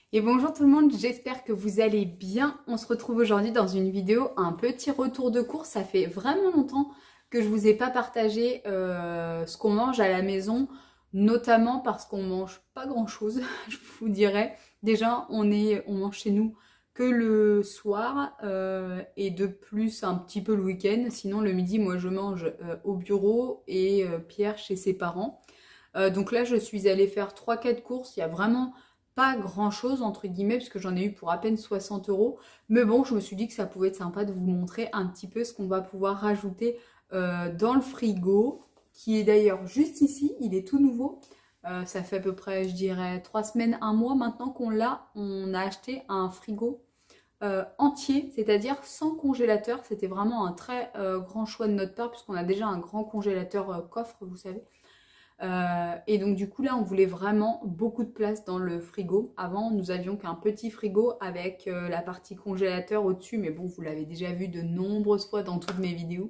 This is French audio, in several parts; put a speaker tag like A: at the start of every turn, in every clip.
A: Et bonjour tout le monde, j'espère que vous allez bien. On se retrouve aujourd'hui dans une vidéo, un petit retour de course. Ça fait vraiment longtemps que je vous ai pas partagé ce qu'on mange à la maison, notamment parce qu'on mange pas grand chose, je vous dirais. Déjà, on mange chez nous que le soir et de plus un petit peu le week-end. Sinon le midi, moi je mange au bureau et Pierre chez ses parents. Donc là, je suis allée faire 3-4 courses. Il y a vraiment pas grand chose entre guillemets parce que j'en ai eu pour à peine 60 euros, mais bon, je me suis dit que ça pouvait être sympa de vous montrer un petit peu ce qu'on va pouvoir rajouter dans le frigo, qui est d'ailleurs juste ici. Il est tout nouveau, ça fait à peu près, je dirais, 3 semaines, un mois maintenant qu'on l'a. On a acheté un frigo entier, c'est-à-dire sans congélateur. C'était vraiment un très grand choix de notre part puisqu'on a déjà un grand congélateur coffre, vous savez. Et donc du coup là on voulait vraiment beaucoup de place dans le frigo. Avant nous avions qu'un petit frigo avec la partie congélateur au-dessus, mais bon vous l'avez déjà vu de nombreuses fois dans toutes mes vidéos.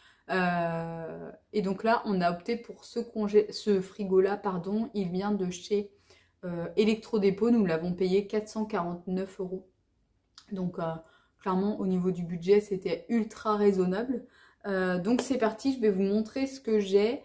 A: Et donc là on a opté pour ce frigo là, pardon. Il vient de chez Electrodépôt, nous l'avons payé 449 euros. Donc clairement au niveau du budget c'était ultra raisonnable. Donc c'est parti, je vais vous montrer ce que j'ai.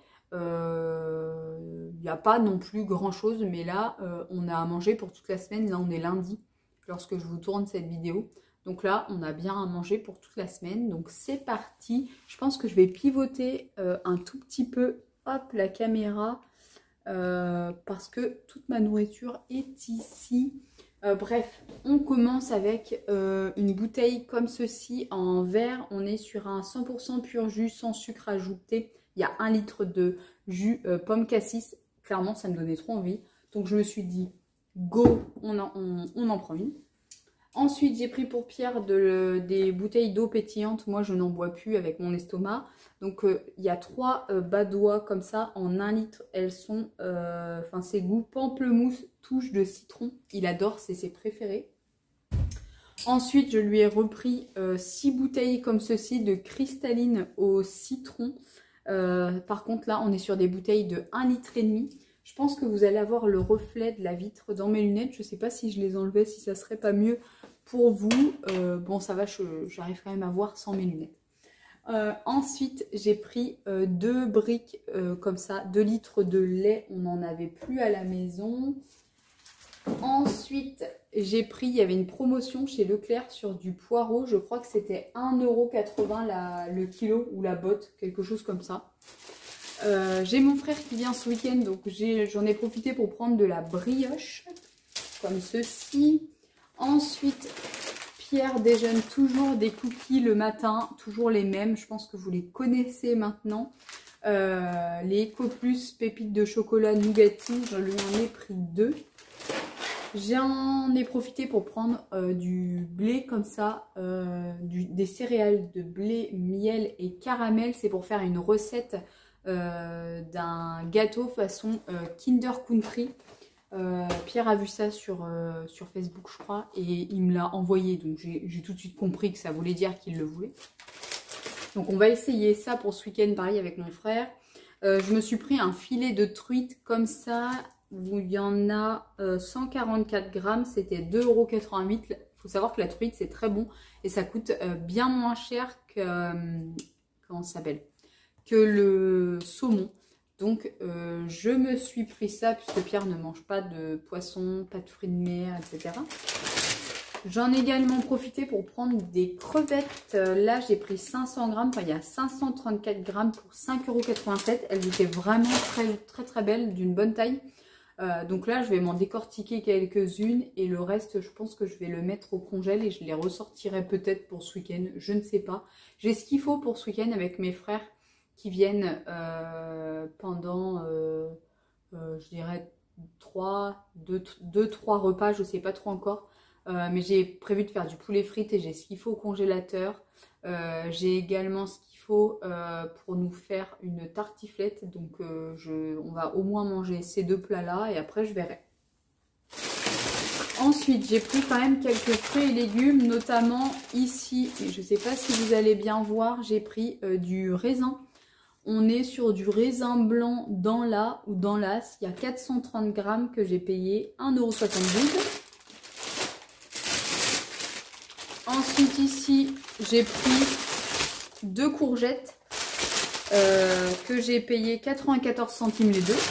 A: Il n'y a pas non plus grand chose, mais là on a à manger pour toute la semaine. Là on est lundi lorsque je vous tourne cette vidéo, donc là on a bien à manger pour toute la semaine. Donc c'est parti. Je pense que je vais pivoter un tout petit peu, hop, la caméra, parce que toute ma nourriture est ici. Bref, on commence avec une bouteille comme ceci en verre. On est sur un 100% pur jus sans sucre ajouté. Il y a 1 litre de jus pomme cassis. Clairement, ça me donnait trop envie. Donc, je me suis dit, go, on en prend une. Ensuite, j'ai pris pour Pierre des bouteilles d'eau pétillante. Moi, je n'en bois plus avec mon estomac. Donc, il y a 3 badois comme ça en 1 litre. Elles sont, c'est goût pamplemousse, touche de citron. Il adore, c'est ses préférés. Ensuite, je lui ai repris 6 bouteilles comme ceci de cristalline au citron. Par contre, là, on est sur des bouteilles de 1,5 litre. Je pense que vous allez avoir le reflet de la vitre dans mes lunettes. Je ne sais pas si je les enlevais, si ça serait pas mieux pour vous. Bon, ça va, j'arrive quand même à voir sans mes lunettes. Ensuite, j'ai pris 2 briques comme ça, 2 litres de lait. On n'en avait plus à la maison. Ensuite, j'ai pris, il y avait une promotion chez Leclerc sur du poireau. Je crois que c'était 1,80 € le kilo ou la botte, quelque chose comme ça. J'ai mon frère qui vient ce week-end, donc j'en ai profité pour prendre de la brioche, comme ceci. Ensuite, Pierre déjeune toujours des cookies le matin, toujours les mêmes. Je pense que vous les connaissez maintenant. Les Ecoplus pépites de chocolat nougatine, je lui en ai pris 2. J'en ai profité pour prendre du blé comme ça, des céréales de blé, miel et caramel. C'est pour faire une recette d'un gâteau façon Kinder Country. Pierre a vu ça sur Facebook, je crois, et il me l'a envoyé. Donc j'ai tout de suite compris que ça voulait dire qu'il le voulait. Donc on va essayer ça pour ce week-end, pareil avec mon frère. Je me suis pris un filet de truite comme ça. Il y en a 144 grammes, c'était 2,88 €. Il faut savoir que la truite c'est très bon et ça coûte bien moins cher que, comment ça s'appelle, que le saumon. Donc je me suis pris ça puisque Pierre ne mange pas de poisson, pas de fruits de mer, etc. J'en ai également profité pour prendre des crevettes. Là j'ai pris 500 grammes, enfin il y a 534 grammes pour 5,87 €. Elles étaient vraiment très belles, d'une bonne taille. Donc là je vais m'en décortiquer quelques-unes et le reste je pense que je vais le mettre au congèle et je les ressortirai peut-être pour ce week-end, je ne sais pas. J'ai ce qu'il faut pour ce week-end avec mes frères qui viennent pendant je dirais 2-3 repas, je ne sais pas trop encore. Mais j'ai prévu de faire du poulet frites et j'ai ce qu'il faut au congélateur. J'ai également ce qu'il faut pour nous faire une tartiflette. Donc on va au moins manger ces 2 plats là et après je verrai. Ensuite j'ai pris quand même quelques fruits et légumes, notamment ici, et je ne sais pas si vous allez bien voir, j'ai pris du raisin. On est sur du raisin blanc dans la ou dans l'as. Il y a 430 grammes que j'ai payé 1,72 €. Ensuite ici, j'ai pris 2 courgettes que j'ai payé 94 centimes les deux.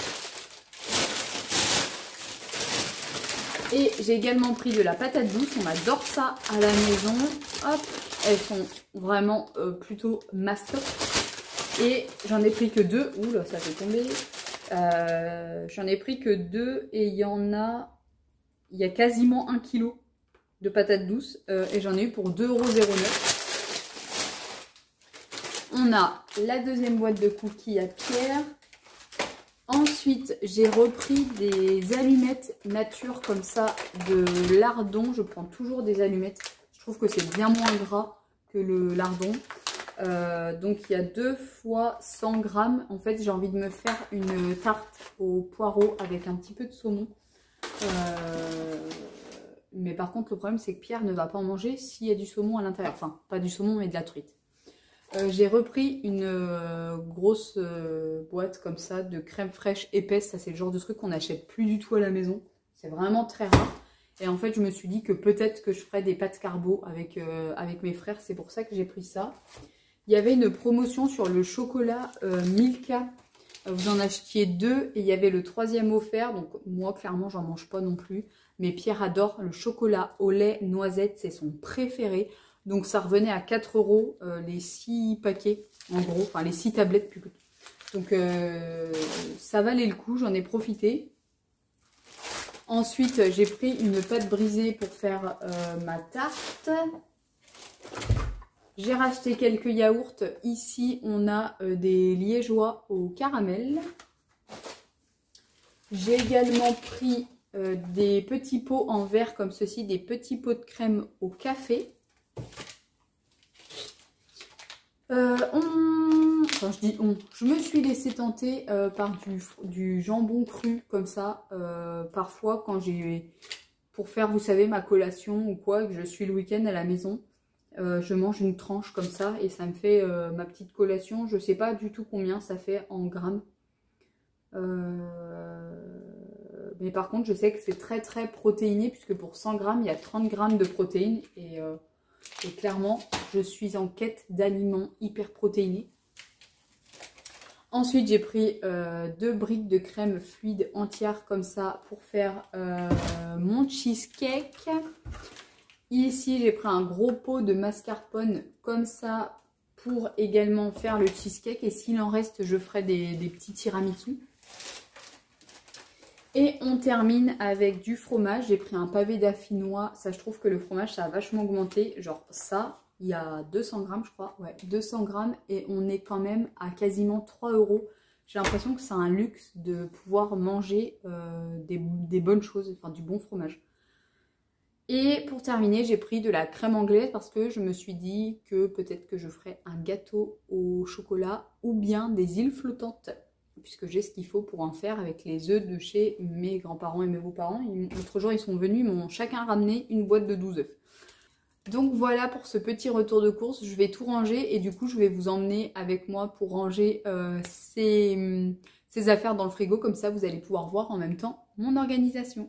A: Et j'ai également pris de la patate douce, on adore ça à la maison. Hop, elles sont vraiment plutôt master. Et j'en ai pris que 2. Ouh là, ça fait tomber. J'en ai pris que 2 et il y a quasiment 1 kg de patates douces. Et j'en ai eu pour 2,09 €. On a la deuxième boîte de cookies à Pierre. Ensuite, j'ai repris des allumettes nature comme ça de lardon. Je prends toujours des allumettes. Je trouve que c'est bien moins gras que le lardon. Donc, il y a 2 fois 100 grammes. En fait, j'ai envie de me faire une tarte au poireau avec un petit peu de saumon. Mais par contre, le problème, c'est que Pierre ne va pas en manger s'il y a du saumon à l'intérieur. Enfin, pas du saumon, mais de la truite. J'ai repris une grosse boîte comme ça de crème fraîche épaisse. Ça, c'est le genre de truc qu'on n'achète plus du tout à la maison. C'est vraiment très rare. Et en fait, je me suis dit que peut-être que je ferais des pâtes carbo avec mes frères. C'est pour ça que j'ai pris ça. Il y avait une promotion sur le chocolat Milka. Vous en achetiez 2 et il y avait le 3e offert. Donc moi, clairement, j'en mange pas non plus. Mais Pierre adore le chocolat au lait noisette. C'est son préféré. Donc ça revenait à 4 € les 6 paquets, en gros, enfin les 6 tablettes plutôt. Donc ça valait le coup, j'en ai profité. Ensuite, j'ai pris une pâte brisée pour faire ma tarte. J'ai racheté quelques yaourts. Ici, on a des liégeois au caramel. J'ai également pris des petits pots en verre comme ceci, des petits pots de crème au café. Enfin, je me suis laissé tenter par du jambon cru comme ça. Parfois, quand pour faire, vous savez, ma collation ou quoi, que je suis le week-end à la maison, je mange une tranche comme ça et ça me fait ma petite collation. Je sais pas du tout combien ça fait en grammes. Mais par contre, je sais que c'est très très protéiné puisque pour 100 grammes, il y a 30 grammes de protéines et clairement, je suis en quête d'aliments hyper protéinés. Ensuite, j'ai pris 2 briques de crème fluide entière comme ça pour faire mon cheesecake. Ici, j'ai pris un gros pot de mascarpone comme ça pour également faire le cheesecake. Et s'il en reste, je ferai des petits tiramisu. Et on termine avec du fromage. J'ai pris un pavé d'affinois. Ça, je trouve que le fromage, ça a vachement augmenté. Genre ça, il y a 200 grammes, je crois. Ouais, 200 grammes. Et on est quand même à quasiment 3 €. J'ai l'impression que c'est un luxe de pouvoir manger des bonnes choses. Enfin, du bon fromage. Et pour terminer, j'ai pris de la crème anglaise parce que je me suis dit que peut-être que je ferais un gâteau au chocolat ou bien des îles flottantes. Puisque j'ai ce qu'il faut pour en faire avec les œufs de chez mes grands-parents et mes beaux-parents. L'autre jour, ils sont venus, ils m'ont chacun ramené une boîte de 12 œufs. Donc voilà pour ce petit retour de course. Je vais tout ranger et du coup, je vais vous emmener avec moi pour ranger ces affaires dans le frigo. Comme ça, vous allez pouvoir voir en même temps mon organisation.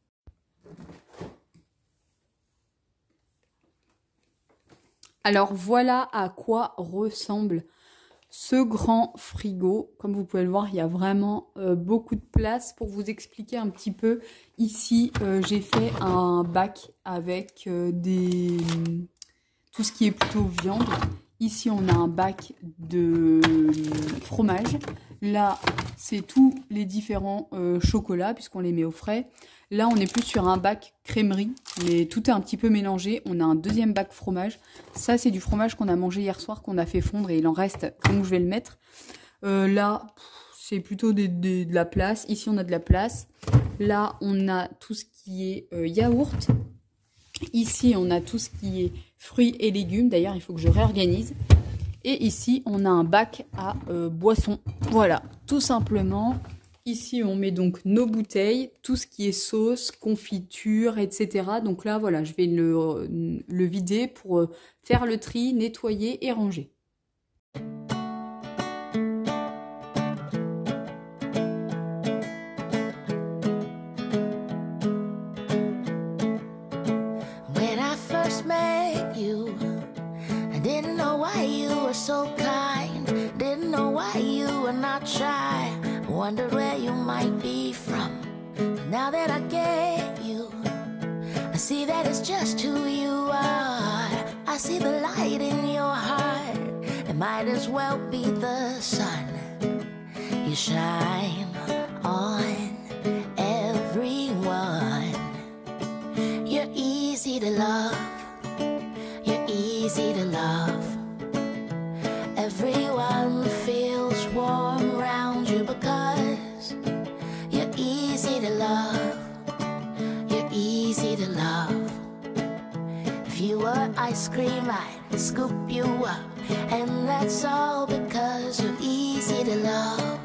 A: Alors voilà à quoi ressemble ce grand frigo. Comme vous pouvez le voir, il y a vraiment beaucoup de place. Pour vous expliquer un petit peu, ici j'ai fait un bac avec tout ce qui est plutôt viande. Ici on a un bac de fromage. Là c'est tous les différents chocolats puisqu'on les met au frais. Là, on est plus sur un bac crèmerie, mais tout est un petit peu mélangé. On a un deuxième bac fromage. Ça, c'est du fromage qu'on a mangé hier soir, qu'on a fait fondre et il en reste, donc je vais le mettre. Là, c'est plutôt de la place. Ici, on a de la place. Là, on a tout ce qui est yaourt. Ici, on a tout ce qui est fruits et légumes. D'ailleurs, il faut que je réorganise. Et ici, on a un bac à boissons. Voilà, tout simplement. Ici, on met donc nos bouteilles, tout ce qui est sauce, confiture, etc. Donc là, voilà, je vais le vider pour faire le tri, nettoyer et ranger.
B: When I first met you. I didn't know why you were so kind. Didn't know why you were not shy. I wondered where you might be from. But now that I get you, I see that it's just who you are. I see the light in your heart. It might as well be the sun. You shine on everyone. You're easy to love. You're easy to love. Everyone feels warm around you because you're easy to love. You're easy to love. If you were ice cream, I'd scoop you up. And that's all because you're easy to love.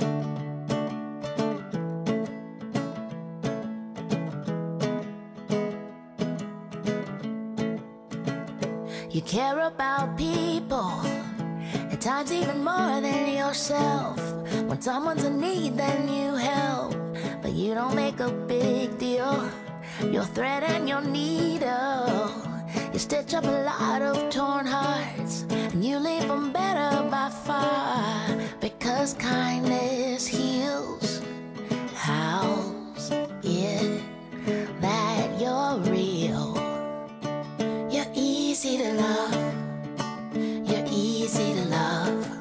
B: You care about people, at times even more than yourself. When someone's in need, then you help, but you don't make a big deal. Your thread and your needle, you stitch up a lot of torn hearts, and you leave them better by far, because kindness heals. How's it that you're real? You're easy to love. You're easy to love.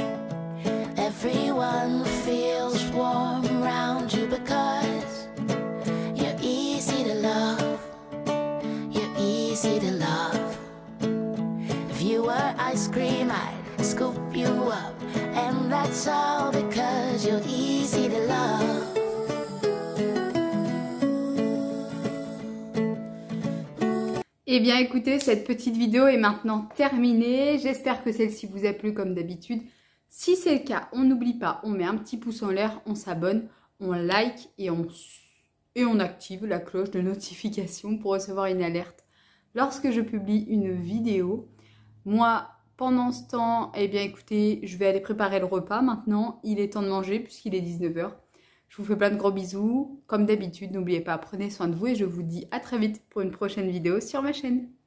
B: Everyone feels warm around you because you're easy to love. You're easy to love. If you were ice cream, I'd scoop you up. And that's all because you're easy to love.
A: Eh bien écoutez, cette petite vidéo est maintenant terminée. J'espère que celle-ci vous a plu comme d'habitude. Si c'est le cas, on n'oublie pas, on met un petit pouce en l'air, on s'abonne, on like et on active la cloche de notification pour recevoir une alerte lorsque je publie une vidéo. Moi, pendant ce temps, eh bien écoutez, je vais aller préparer le repas maintenant. Il est temps de manger puisqu'il est 19 h. Je vous fais plein de gros bisous. Comme d'habitude, n'oubliez pas, prenez soin de vous et je vous dis à très vite pour une prochaine vidéo sur ma chaîne.